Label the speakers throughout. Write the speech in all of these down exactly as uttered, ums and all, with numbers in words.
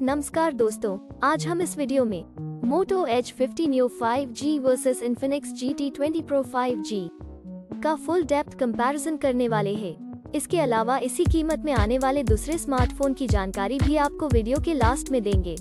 Speaker 1: नमस्कार दोस्तों, आज हम इस वीडियो में Moto Edge fifty Neo five G versus Infinix G T twenty Pro five G का फुल डेप्थ कंपैरिजन करने वाले हैं। इसके अलावा इसी कीमत में आने वाले दूसरे स्मार्टफोन की जानकारी भी आपको वीडियो के लास्ट में देंगे।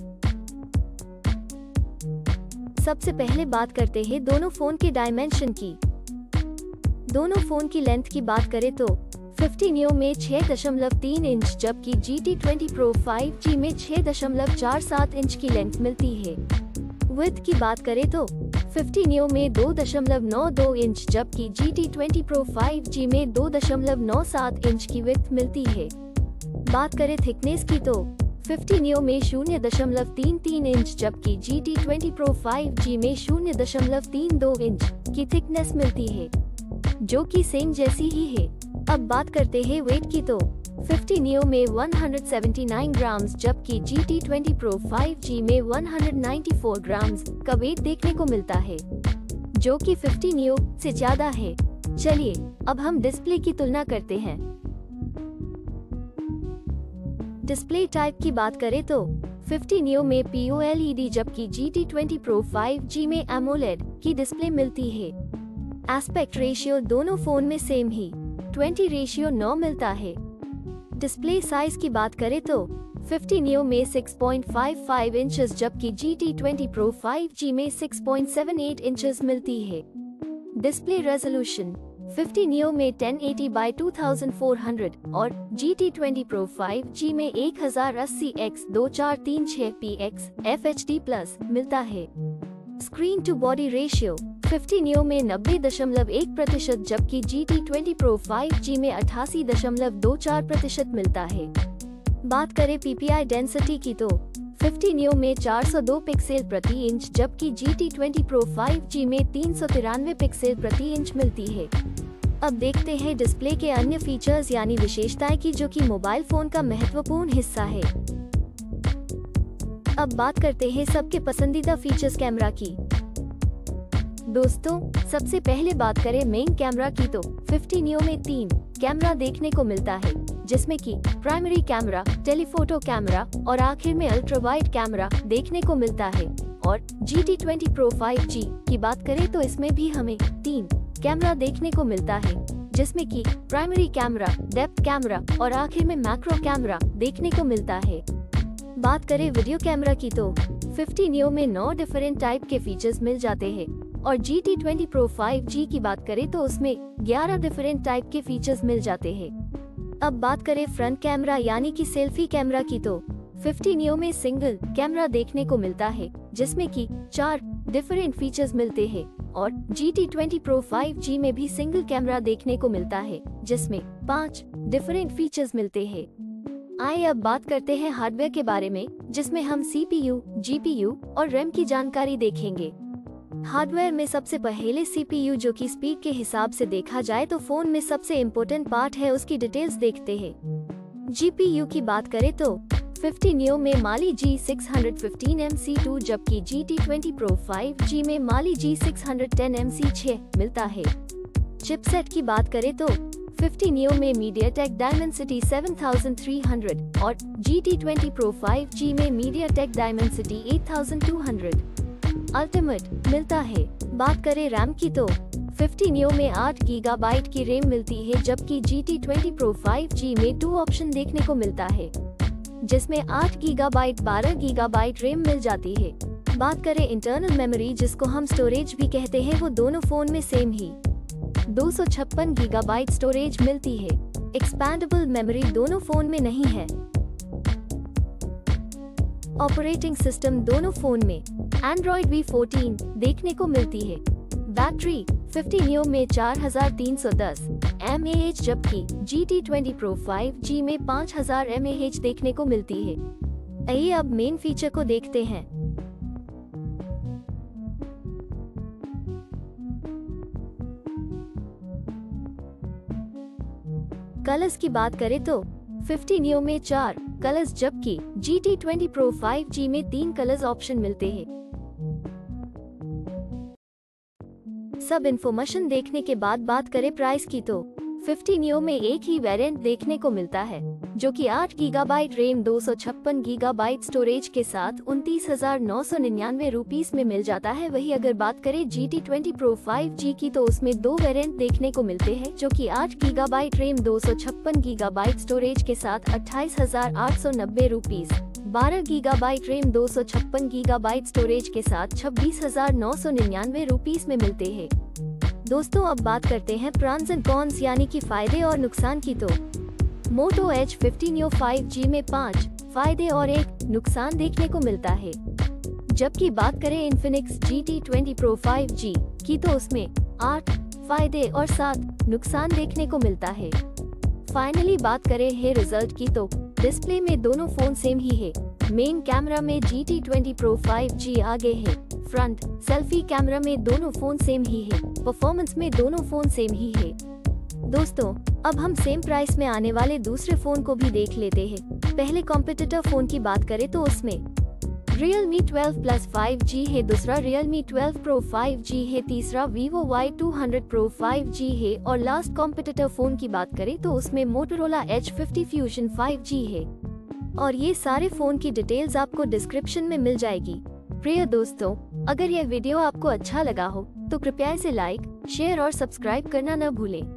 Speaker 1: सबसे पहले बात करते हैं दोनों फोन के डायमेंशन की। दोनों फोन की लेंथ की बात करें तो फिफ्टी Neo में छह दशमलव तीन इंच जबकि G T twenty Pro five G में छह दशमलव चार सात इंच की लेंथ मिलती है। विड्थ की बात करें तो फिफ्टी Neo में दो दशमलव नौ दो इंच जबकि G T twenty Pro five G में दो दशमलव नौ सात इंच की विड्थ मिलती है। बात करें थिकनेस की तो फिफ्टी Neo में शून्य दशमलव तीन तीन इंच जबकि G T twenty Pro five G में शून्य दशमलव तीन दो इंच की थिकनेस मिलती है, जो कि सेम जैसी ही है। अब बात करते हैं वेट की तो फिफ्टी Neo में एक सौ उन्यासी ग्राम्स जबकि G T twenty Pro five G में एक सौ चौरानवे ग्राम्स का वेट देखने को मिलता है, जो कि फिफ्टी Neo से ज्यादा है। चलिए अब हम डिस्प्ले की तुलना करते हैं। डिस्प्ले टाइप की बात करें तो फिफ्टी Neo में P O L E D जबकि G T twenty Pro five G में एमोलेड की डिस्प्ले मिलती है। एस्पेक्ट रेशियो दोनों फोन में सेम ही ट्वेंटी रेशियो नौ मिलता है। डिस्प्ले साइज की बात करें तो फिफ्टी Neo में six point five five inches जबकि G T twenty Pro five G में six point seven eight inches मिलती है। डिस्प्ले रेजोल्यूशन फिफ्टी Neo में ten eighty by two thousand four hundred और G T twenty Pro five G में एक हज़ार अस्सी X two four three six P X F H D plus मिलता है। Screen to body ratio fifty Neo में नब्बे दशमलव एक प्रतिशत जबकि G T twenty Pro five G में अठासी दशमलव दो चार प्रतिशत मिलता है। बात करें पी पी आई डेंसिटी की तो फिफ्टी Neo में चार सौ दो पिक्सल प्रति इंच जबकि G T twenty Pro five G में तीन सौ तिरानवे पिक्सल प्रति इंच मिलती है। अब देखते हैं डिस्प्ले के अन्य फीचर्स यानी विशेषताएं की, जो कि मोबाइल फोन का महत्वपूर्ण हिस्सा है। अब बात करते हैं सबके पसंदीदा फीचर्स कैमरा की। दोस्तों, सबसे पहले बात करें मेन कैमरा की तो फिफ्टी Neo में तीन कैमरा देखने को मिलता है, जिसमें कि प्राइमरी कैमरा, टेलीफोटो कैमरा और आखिर में अल्ट्रा वाइड कैमरा देखने को मिलता है। और G T twenty Pro five G की बात करें तो इसमें भी हमें तीन कैमरा देखने को मिलता है, जिसमें कि प्राइमरी कैमरा, डेप्थ कैमरा और आखिर में मैक्रो कैमरा देखने को मिलता है। बात करें वीडियो कैमरा की तो फिफ्टी Neo में नौ डिफरेंट टाइप के फीचर्स मिल जाते हैं और G T twenty Pro five G की बात करें तो उसमें ग्यारह डिफरेंट टाइप के फीचर्स मिल जाते हैं। अब बात करें फ्रंट कैमरा यानी कि सेल्फी कैमरा की तो फिफ्टी Neo में सिंगल कैमरा देखने को मिलता है, जिसमें कि चार डिफरेंट फीचर्स मिलते हैं और G T twenty Pro five G में भी सिंगल कैमरा देखने को मिलता है, जिसमें पाँच डिफरेंट फीचर्स मिलते हैं। आइए अब बात करते हैं हार्डवेयर के बारे में, जिसमें हम C P U, G P U और रैम की जानकारी देखेंगे। हार्डवेयर में सबसे पहले सी पी यू, जो कि स्पीड के हिसाब से देखा जाए तो फोन में सबसे इम्पोर्टेंट पार्ट है, उसकी डिटेल्स देखते हैं। जी पी यू की बात करें तो फिफ्टी Neo में Mali G six fifteen M C two जबकि G T twenty Pro five G में Mali G six ten M C six मिलता है। चिपसेट की बात करें तो फिफ्टी Neo में MediaTek Dimensity seven thousand three hundred और G T twenty Pro five G में MediaTek Dimensity eight thousand two hundred ultimate मिलता है। बात करें रैम की तो फिफ्टी Neo में आठ गीगाबाइट की रैम मिलती है जबकि G T twenty Pro five G में टू ऑप्शन देखने को मिलता है, जिसमें आठ गीगाबाइट, बारह गीगाबाइट रैम मिल जाती है। बात करें इंटरनल मेमोरी, जिसको हम स्टोरेज भी कहते हैं, वो दोनों फोन में सेम ही दो सौ छप्पन गीगाबाइट स्टोरेज मिलती है। एक्सपैंडेबल मेमोरी दोनों फोन में नहीं है। ऑपरेटिंग सिस्टम दोनों फोन में एंड्रॉइड वी फोर्टीन देखने को मिलती है। बैटरी फिफ्टी Neo में चार हज़ार तीन सौ दस एम ए एच जबकि G T twenty Pro five G में पाँच हज़ार एम ए एच देखने को मिलती है। आइए अब मेन फीचर को देखते हैं। कलर्स की बात करें तो फिफ्टी Neo में चार कलर्स जबकि G T twenty Pro five G में तीन कलर्स ऑप्शन मिलते हैं। सब इन्फॉर्मेशन देखने के बाद बात करें प्राइस की तो फिफ्टी नियो में एक ही वेरिएंट देखने को मिलता है, जो कि आठ गीगाबाइट रैम दो सौ छप्पन गीगाबाइट स्टोरेज के साथ उनतीस हजार नौ सौ निन्यानवे रुपीस में मिल जाता है। वही अगर बात करें G T twenty pro five G की, तो उसमें दो वेरिएंट देखने को मिलते हैं, जो कि आठ गीगाबाइट रैम दो सौ छप्पन गीगाबाइट स्टोरेज के साथ अट्ठाईस हजार आठ सौ नब्बे रुपीस, बारह गीगाबाइट रैम दो सौ छप्पन गीगाबाइट स्टोरेज के साथ छब्बीस हजार नौ सौ निन्यानवे रुपीस में मिलते हैं। दोस्तों अब बात करते हैं प्रॉन्स एंड कॉन्स यानी कि फायदे और नुकसान की। तो Moto Edge fifty Neo five G में पाँच फायदे और एक नुकसान देखने को मिलता है, जबकि बात करें Infinix G T twenty pro five G की, तो उसमें आठ फायदे और सात नुकसान देखने को मिलता है। फाइनली बात करें है रिजल्ट की, तो डिस्प्ले में दोनों फोन सेम ही है। मेन कैमरा में G T twenty pro five G आगे है, फ्रंट सेल्फी कैमरा में दोनों फोन सेम ही है, परफॉर्मेंस में दोनों फोन सेम ही है। दोस्तों अब हम सेम प्राइस में आने वाले दूसरे फोन को भी देख लेते हैं। पहले कॉम्पिटिटर फोन की बात करें तो उसमें Realme twelve plus five G है, दूसरा Realme twelve pro five G है, तीसरा Vivo Y two hundred pro five G है और लास्ट कॉम्पिटिटर फोन की बात करें तो उसमें Motorola Edge fifty Fusion five G है। और ये सारे फोन की डिटेल्स आपको डिस्क्रिप्शन में मिल जाएगी। प्रिय दोस्तों, अगर यह वीडियो आपको अच्छा लगा हो तो कृपया इसे लाइक, शेयर और सब्सक्राइब करना न भूलें।